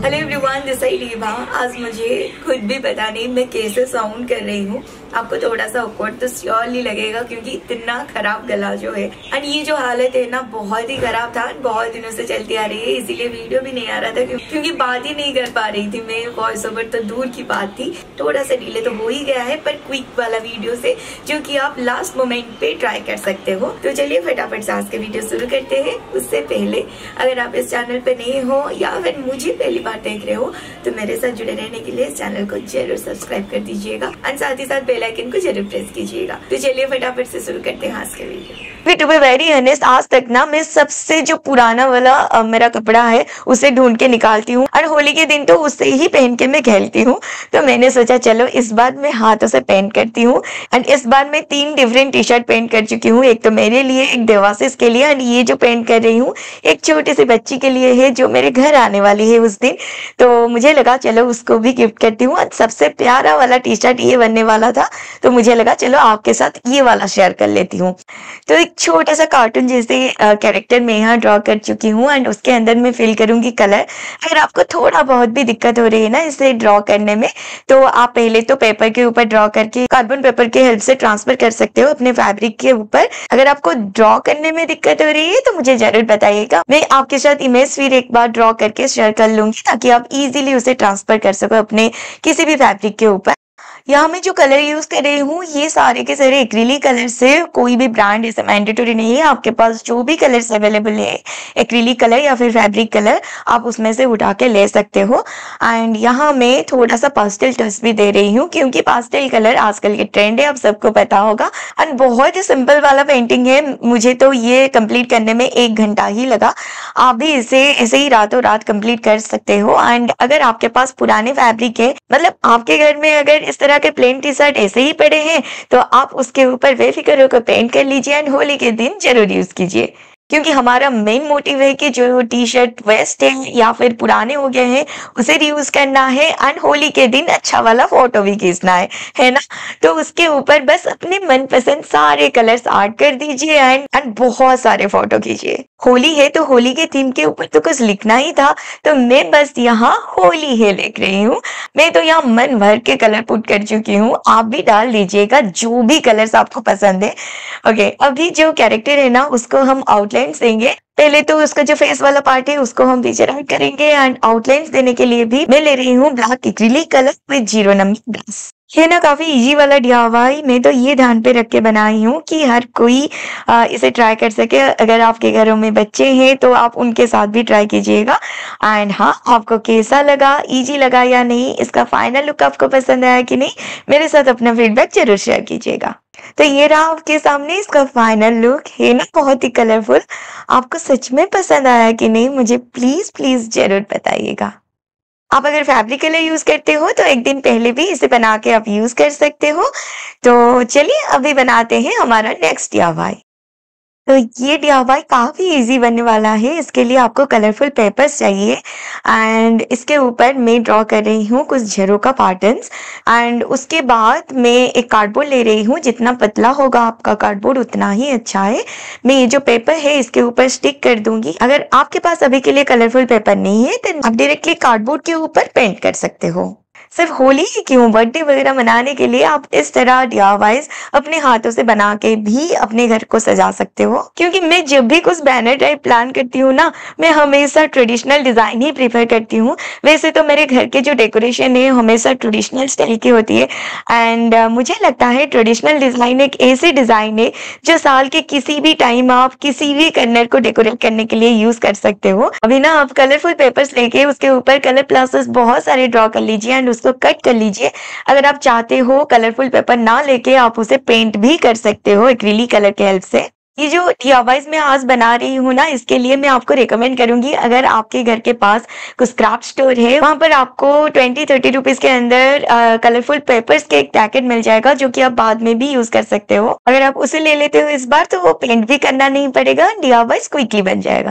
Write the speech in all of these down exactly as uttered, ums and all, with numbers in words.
Hello everyone, this is लीबा। आज मुझे खुद भी पता नहीं मैं कैसे साउंड कर रही हूँ। आपको थोड़ा सा ऑकवर्ड तो श्योरली लगेगा क्योंकि इतना खराब गला जो है एंड ये जो हालत है ना बहुत ही खराब था। बहुत दिनों से चलती आ रही है, इसीलिए वीडियो भी नहीं आ रहा था क्योंकि बात ही नहीं कर पा रही थी मैं। वॉइस ओवर तो दूर की बात थी, थोड़ा सा डिले तो हो ही गया है पर क्विक वाला वीडियो से जो कि आप लास्ट मोमेंट पे ट्राई कर सकते हो। तो चलिए फटाफट से आज के वीडियो शुरू करते हैं। उससे पहले अगर आप इस चैनल पे नए हो या फिर मुझे पहली बार देख रहे हो तो मेरे साथ जुड़े रहने के लिए इस चैनल को जरूर सब्सक्राइब कर दीजिएगा और साथ ही साथ बेल आइकन को जरूर प्रेस कीजिएगा। तो चलिए फटाफट से शुरू करते हैं आज के video. To be very honest, आज तक ना मैं सबसे जो पुराना वाला आ, मेरा कपड़ा है उसे ढूंढ के निकालती हूँ और होली के दिन तो उससे ही पहन के मैं खेलती हूँ। तो मैंने सोचा चलो इस बार मैं हाथों से पेंट करती हूँ एंड इस बार मैं तीन डिफरेंट टी शर्ट पेंट कर चुकी हूँ। एक तो मेरे लिए, एक देवाशीष के लिए एंड ये जो पेंट कर रही हूँ एक छोटी सी बच्ची के लिए है जो मेरे घर आने वाली है उस दिन। तो मुझे लगा चलो उसको भी गिफ्ट करती हूँ। सबसे प्यारा वाला टी शर्ट ये बनने वाला था तो मुझे लगा चलो आपके साथ ये वाला शेयर कर लेती हूँ। तो एक छोटा सा कार्टून जैसे कैरेक्टर मैं यहाँ ड्रॉ कर चुकी हूँ एंड उसके अंदर मैं फिल करूंगी कलर। अगर आपको थोड़ा बहुत भी दिक्कत हो रही है ना इसे ड्रॉ करने में तो आप पहले तो पेपर के ऊपर ड्रॉ करके कार्बन पेपर के हेल्प से ट्रांसफर कर सकते हो अपने फैब्रिक के ऊपर। अगर आपको ड्रॉ करने में दिक्कत हो रही है तो मुझे जरूर बताइएगा, मैं आपके साथ इमेज फिर एक बार ड्रॉ करके शेयर कर लूंगी ताकि आप इजीली उसे ट्रांसफर कर सको अपने किसी भी फैब्रिक के ऊपर। यहाँ मैं जो कलर यूज कर रही हूँ ये सारे के सारे एक्रिलिक कलर्स है। कोई भी ब्रांड ऐसे मैंडेटरी नहीं है, आपके पास जो भी कलर्स अवेलेबल है एक्रिलिक कलर या फिर फैब्रिक कलर आप उसमें से उठा के ले सकते हो। एंड यहाँ मैं थोड़ा सा पास्टेल टच भी दे रही हूँ क्योंकि पास्टेल कलर आजकल के ट्रेंड है, आप सबको पता होगा। एंड बहुत ही सिंपल वाला पेंटिंग है, मुझे तो ये कंप्लीट करने में एक घंटा ही लगा। आप भी इसे ऐसे ही रातों रात कंप्लीट कर सकते हो। एंड अगर आपके पास पुराने फैब्रिक है, मतलब आपके घर में अगर इस तरह के प्लेन टी शर्ट ऐसे ही पड़े हैं तो आप उसके ऊपर बेफिक्र होकर पेंट कर लीजिए एंड होली के दिन जरूर यूज कीजिए क्योंकि हमारा मेन मोटिव है कि जो टी शर्ट वेस्ट है या फिर पुराने हो गए हैं उसे रीयूज करना है एंड होली के दिन अच्छा वाला फोटो भी खींचना है है ना। तो उसके ऊपर बस अपने मनपसंद सारे कलर्स ऐड कर दीजिए एंड एंड बहुत सारे फोटो खींचिए। होली है तो होली के थीम के ऊपर तो कुछ लिखना ही था तो मैं बस यहाँ होली है लिख रही हूँ। मैं तो यहाँ मन भर के कलर पुट कर चुकी हूँ, आप भी डाल दीजिएगा जो भी कलर्स आपको पसंद है। ओके, अभी जो कैरेक्टर है ना उसको हम आउटलाइन देंगे। पहले तो उसका जो फेस वाला पार्ट है उसको हम पीछे राइट करेंगे एंड आउटलाइंस देने के लिए भी मैं ले रही हूँ black acrylic colour with zero number brush. ये ना काफी इजी वाला डीआईवाई मैं तो ये ध्यान पे रख के बनाई हूँ कि हर कोई आ, इसे ट्राई कर सके। अगर आपके घरों में बच्चे हैं तो आप उनके साथ भी ट्राई कीजिएगा। एंड हाँ, आपको कैसा लगा, इजी लगा या नहीं, इसका फाइनल लुक आपको पसंद आया कि नहीं, मेरे साथ अपना फीडबैक जरूर शेयर कीजिएगा। तो ये रहा आपके सामने इसका फाइनल लुक, है ना बहुत ही कलरफुल। आपको सच में पसंद आया कि नहीं मुझे प्लीज प्लीज जरूर बताइएगा। आप अगर फैब्रिक कलर यूज करते हो तो एक दिन पहले भी इसे बना के आप यूज कर सकते हो। तो चलिए अभी बनाते हैं हमारा नेक्स्ट डीआईवाई। तो ये डीआईवाई काफी इजी बनने वाला है। इसके लिए आपको कलरफुल पेपर्स चाहिए एंड इसके ऊपर मैं ड्रॉ कर रही हूँ कुछ झरोका पैटर्न्स एंड उसके बाद मैं एक कार्डबोर्ड ले रही हूँ। जितना पतला होगा आपका कार्डबोर्ड उतना ही अच्छा है। मैं ये जो पेपर है इसके ऊपर स्टिक कर दूंगी। अगर आपके पास अभी के लिए कलरफुल पेपर नहीं है तो आप डायरेक्टली कार्डबोर्ड के ऊपर पेंट कर सकते हो। सिर्फ होली ही क्यों, बर्थडे वगैरह मनाने के लिए आप इस तरह डीआईवाईज अपने हाथों से बना के भी अपने घर को सजा सकते हो। क्योंकि मैं जब भी कुछ बैनर टाइप प्लान करती हूँ ना मैं हमेशा ट्रेडिशनल डिजाइन ही प्रीफर करती हूँ। वैसे तो मेरे घर के जो डेकोरेशन है हमेशा ट्रेडिशनल स्टाइल की होती है एंड uh, मुझे लगता है ट्रेडिशनल डिजाइन एक ऐसी डिजाइन है जो साल के किसी भी टाइम आप किसी भी कॉर्नर को डेकोरेट करने के लिए यूज कर सकते हो। अभी ना आप कलरफुल पेपर्स लेके उसके ऊपर कलर प्लासेस बहुत सारे ड्रॉ कर लीजिए एंड तो कट कर लीजिए। अगर आप चाहते हो कलरफुल पेपर ना लेके आप उसे पेंट भी कर सकते हो एक्रिलिक कलर के हेल्प से। ये जो डीआईवाईज मैं आज बना रही हूँ ना इसके लिए मैं आपको रिकमेंड करूंगी अगर आपके घर के पास कुछ क्राफ्ट स्टोर है वहां पर आपको ट्वेंटी थर्टी रुपीज के अंदर कलरफुल पेपर्स के एक पैकेट मिल जाएगा जो कि आप बाद में भी यूज कर सकते हो। अगर आप उसे ले लेते हो इस बार तो वो पेंट भी करना नहीं पड़ेगा, डीआईवाईज क्विकली बन जाएगा।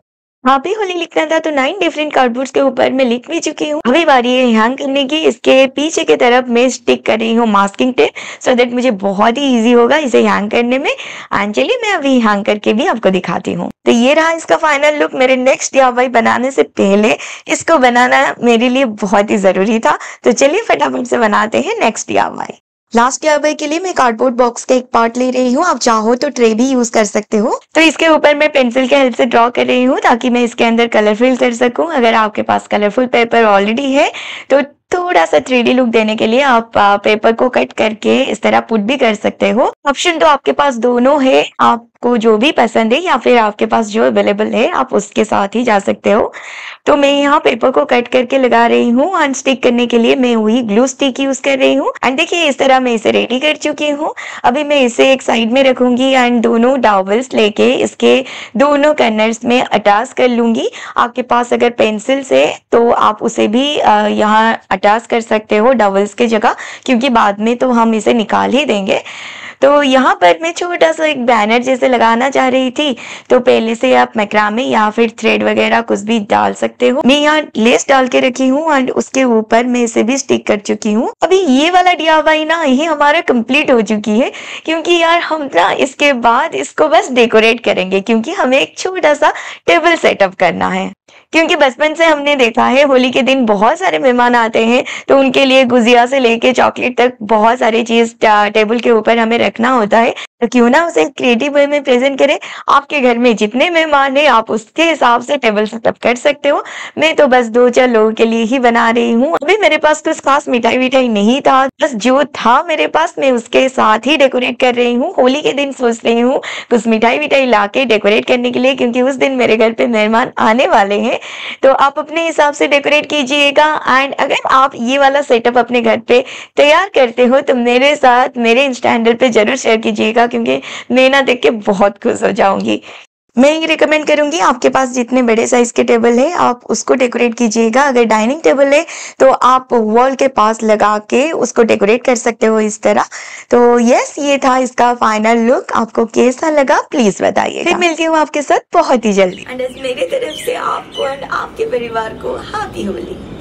हैप्पी होली लिखना था तो नाइन डिफरेंट कार्डबोर्ड्स के ऊपर मैं लिख भी चुकी हूँ। अभी बारी है हैंग करने की। इसके पीछे की तरफ मैं स्टिक कर रही हूँ मास्किंग टेप, सो दैट मुझे बहुत ही इजी होगा इसे हैंग करने में। एंड चलिए मैं अभी हैंग करके भी आपको दिखाती हूँ। तो ये रहा इसका फाइनल लुक। मेरे नेक्स्ट डीआईवाई बनाने से पहले इसको बनाना मेरे लिए बहुत ही जरूरी था, तो चलिए फटाफट से बनाते हैं नेक्स्ट डीआईवाई। लास्ट डीआईवाई के लिए मैं कार्डबोर्ड बॉक्स का एक पार्ट ले रही हूँ। आप चाहो तो ट्रे भी यूज कर सकते हो। तो इसके ऊपर मैं पेंसिल के हेल्प से ड्रॉ कर रही हूँ ताकि मैं इसके अंदर कलर फिल कर सकूं। अगर आपके पास कलरफुल पेपर ऑलरेडी है तो थोड़ा सा थ्री डी लुक देने के लिए आप पेपर को कट करके इस तरह पुट भी कर सकते हो। ऑप्शन तो आपके पास दोनों है, आपको जो भी पसंद है या फिर आपके पास जो अवेलेबल है आप उसके साथ ही जा सकते हो। तो मैं यहाँ पेपर को कट करके लगा रही हूँ। एंड स्टिक करने के लिए मैं वही ग्लू स्टिक यूज कर रही हूँ। एंड देखिए इस तरह मैं इसे रेडी कर चुकी हूँ। अभी मैं इसे एक साइड में रखूंगी एंड दोनों डॉवल्स लेके इसके दोनों कर्नर्स में अटैच कर लूंगी। आपके पास अगर पेंसिल से तो आप उसे भी यहाँ अटैच कर सकते हो डॉवल्स की जगह, क्योंकि बाद में तो हम इसे निकाल ही देंगे। तो यहाँ पर मैं छोटा सा एक बैनर जैसे लगाना चाह रही थी, तो पहले से आप मैक्रामे या फिर थ्रेड वगैरह कुछ भी डाल सकते हो। मैं यहाँ लेस डाल के रखी हूँ एंड उसके ऊपर मैं इसे भी स्टिक कर चुकी हूँ। अभी ये वाला डीआईवाई ना ये हमारा कंप्लीट हो चुकी है, क्योंकि यार हम ना इसके बाद इसको बस डेकोरेट करेंगे, क्योंकि हमें एक छोटा सा टेबल सेटअप करना है। क्योंकि बचपन से हमने देखा है होली के दिन बहुत सारे मेहमान आते हैं, तो उनके लिए गुजिया से लेके चॉकलेट तक बहुत सारी चीज टेबल के ऊपर हमें रखना होता है। तो क्यों ना उसे क्रिएटिव वे में प्रेजेंट करें। आपके घर में जितने मेहमान हैं आप उसके हिसाब से टेबल सेटअप कर सकते हो। मैं तो बस दो चार लोगों के लिए ही बना रही हूँ। अभी मेरे पास कुछ खास मिठाई विठाई नहीं था, बस जो था मेरे पास मैं उसके साथ ही डेकोरेट कर रही हूँ। होली के दिन सोच रही हूँ कुछ मिठाई विठाई ला के डेकोरेट करने के लिए, क्योंकि उस दिन मेरे घर पे मेहमान आने वाले हैं। तो आप अपने हिसाब से डेकोरेट कीजिएगा। एंड अगर आप ये वाला सेटअप अपने घर पे तैयार करते हो तो मेरे साथ मेरे इंस्टा हैंडल पे जरूर शेयर कीजिएगा, क्योंकि मैं ना देख के बहुत खुश हो जाऊंगी। मैं ये रिकमेंड करूंगी आपके पास जितने बड़े साइज के टेबल है आप उसको डेकोरेट कीजिएगा। अगर डाइनिंग टेबल है तो आप वॉल के पास लगा के उसको डेकोरेट कर सकते हो इस तरह। तो यस, ये था इसका फाइनल लुक। आपको कैसा लगा प्लीज बताइए। फिर मिलती हूँ आपके साथ बहुत ही जल्दी। एंड मेरी तरफ से आपको एंड आपके परिवार को हैप्पी होली।